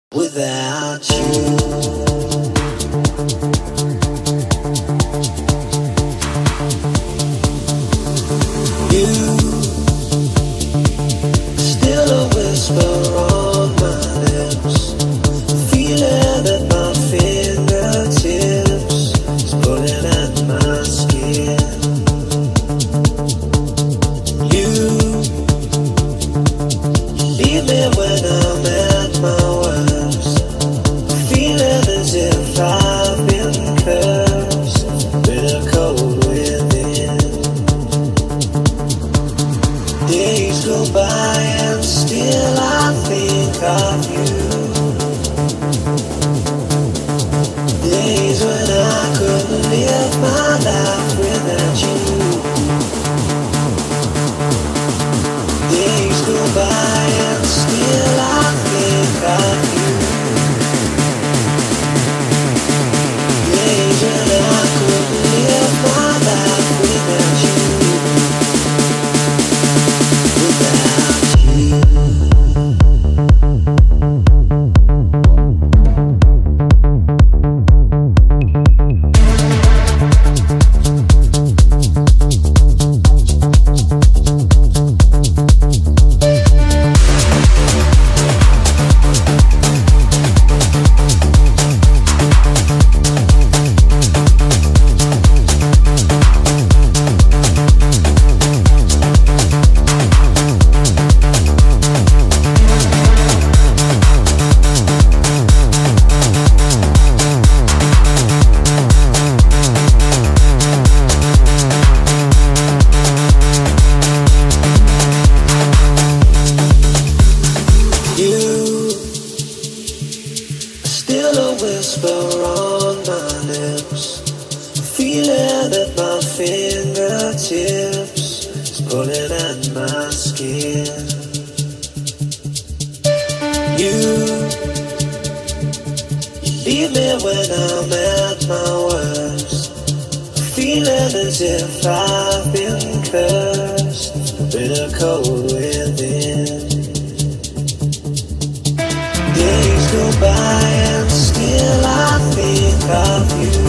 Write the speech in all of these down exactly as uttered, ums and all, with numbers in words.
Without you, you still a whisper on my lips, feeling at my fingertips, it's pulling at my skin. You leave me when I'm at my worst, feeling as if I've been cursed with a cold within. Days go by and still I think of you. Days when I couldn't live my life without you. Days go by and still I think of you. Days when I couldn't live my life without you. Without you. Still a whisper on my lips, feeling at my fingertips, it's pulling at my skin. You, you leave me when I'm at my worst, feeling as if I've been cursed with a cold within. Days go by and still I think of you.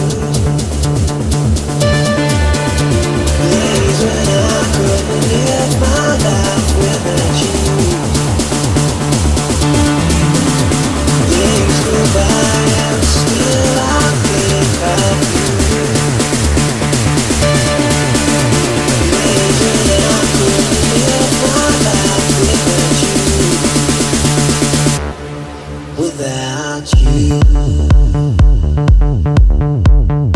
Days when I couldn't live my life without you. Days go by and still I think of you. Days when I couldn't live my life without you. Without you.